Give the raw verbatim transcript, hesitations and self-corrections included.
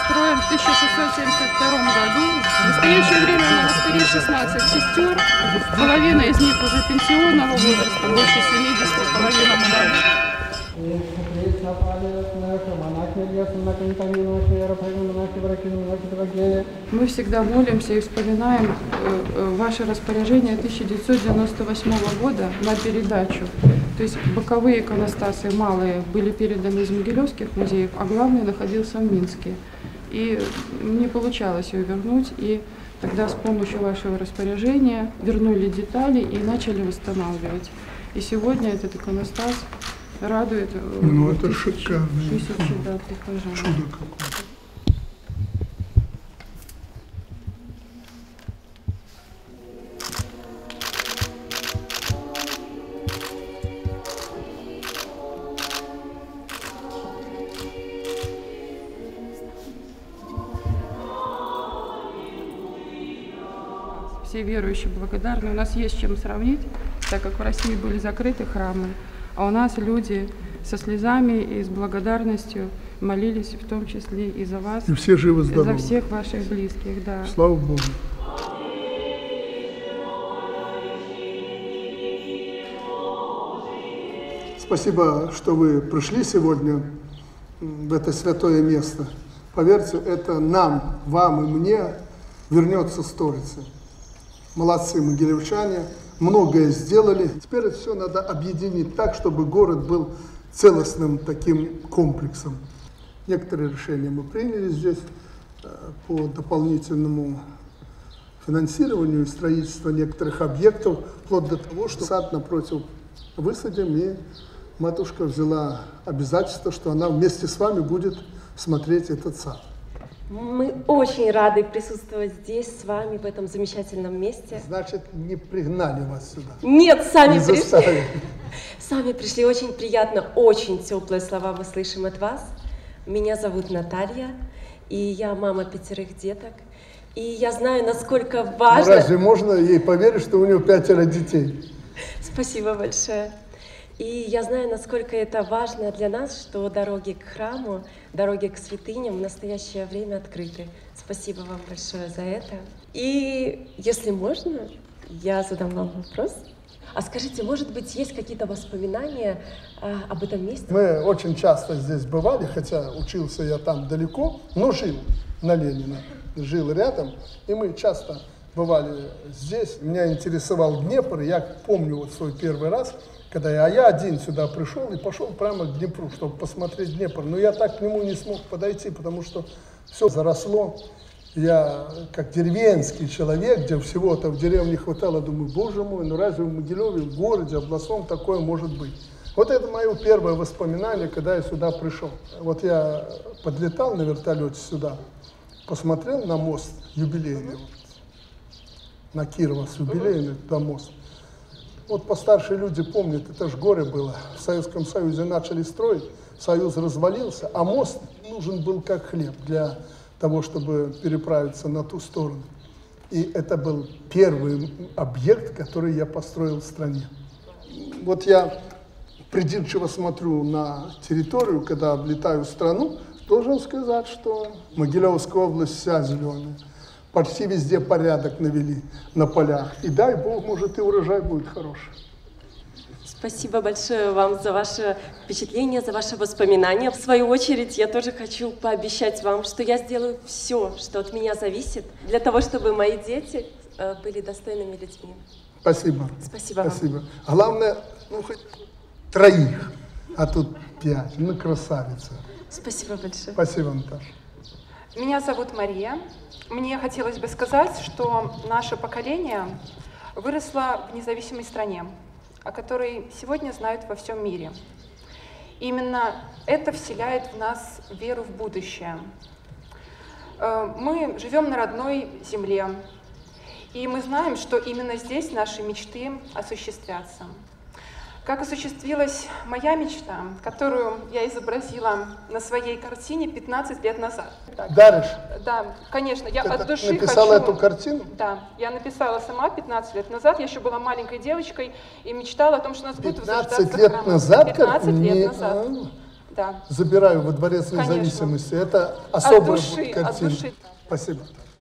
построен в тысяча шестьсот семьдесят втором году. В настоящее время в монастыре шестнадцать сестер, половина из них уже пенсионного возраста, больше семидесяти, половина молодых. Мы всегда молимся и вспоминаем ваше распоряжение тысяча девятьсот девяносто восьмого года на передачу. То есть боковые иконостасы малые были переданы из Могилевских музеев, а главный находился в Минске. И не получалось ее вернуть, и тогда с помощью вашего распоряжения вернули детали и начали восстанавливать. И сегодня этот иконостас радует. Ну, это шикарно. Тысячи, да, прихожан. Чудо какое. Все верующие благодарны. У нас есть чем сравнить, так как в России были закрыты храмы, а у нас люди со слезами и с благодарностью молились, в том числе и за вас, и все живы-здоровы. За всех ваших близких, да. Слава Богу. Спасибо, что вы пришли сегодня в это святое место. Поверьте, это нам, вам и мне вернется сторицей. Молодцы могилевчане, многое сделали. Теперь это все надо объединить так, чтобы город был целостным таким комплексом. Некоторые решения мы приняли здесь по дополнительному финансированию и строительству некоторых объектов, вплоть до того, что сад напротив высадим, и матушка взяла обязательство, что она вместе с вами будет смотреть этот сад. Мы очень рады присутствовать здесь с вами, в этом замечательном месте. Значит, не пригнали вас сюда? Нет, сами не пришли. Заставили. Сами пришли, очень приятно, очень теплые слова мы слышим от вас. Меня зовут Наталья, и я мама пятерых деток. И я знаю, насколько важно... Ну, разве можно ей поверить, что у нее пятеро детей? Спасибо большое. И я знаю, насколько это важно для нас, что дороги к храму, дороги к святыням в настоящее время открыты. Спасибо вам большое за это. И если можно, я задам вам вопрос. А скажите, может быть, есть какие-то воспоминания а, об этом месте? Мы очень часто здесь бывали, хотя учился я там далеко, но жил на Ленина, жил рядом, и мы часто бывали здесь. Меня интересовал Днепр, и я помню вот свой первый раз, когда я, а я один сюда пришел и пошел прямо к Днепру, чтобы посмотреть Днепр. Но я так к нему не смог подойти, потому что все заросло. Я, как деревенский человек, где всего-то в деревне хватало, думаю, боже мой, ну разве в Могилеве, в городе, областном такое может быть? Вот это мое первое воспоминание, когда я сюда пришел. Вот я подлетал на вертолете сюда, посмотрел на мост юбилейный, на Кирова с юбилейный, туда мост. Вот постаршие люди помнят, это ж горе было. В Советском Союзе начали строить, Союз развалился, а мост нужен был как хлеб для того, чтобы переправиться на ту сторону. И это был первый объект, который я построил в стране. Вот я придирчиво смотрю на территорию, когда облетаю страну, должен сказать, что Могилевская область вся зеленая. Почти везде порядок навели на полях. И дай Бог, может, и урожай будет хороший. Спасибо большое вам за ваше впечатление, за ваши воспоминания. В свою очередь, я тоже хочу пообещать вам, что я сделаю все, что от меня зависит, для того, чтобы мои дети были достойными людьми. Спасибо. Спасибо вам. Спасибо. Главное, ну, хоть троих, а тут пять. Ну, красавица. Спасибо большое. Спасибо, Наташа. Меня зовут Мария. Мне хотелось бы сказать, что наше поколение выросло в независимой стране, о которой сегодня знают во всем мире. Именно это вселяет в нас веру в будущее. Мы живем на родной земле, и мы знаем, что именно здесь наши мечты осуществятся. Как осуществилась моя мечта, которую я изобразила на своей картине пятнадцать лет назад. Даришь? Да, конечно. Я Ты от души написала хочу... эту картину? Да, я написала сама пятнадцать лет назад. Я еще была маленькой девочкой и мечтала о том, что у нас будет возрождаться пятнадцать лет храм. назад? пятнадцать как? лет Не... назад. А, Да. забираю во Дворец Конечно. Независимости. Это особая души, будет от картина. души. Спасибо.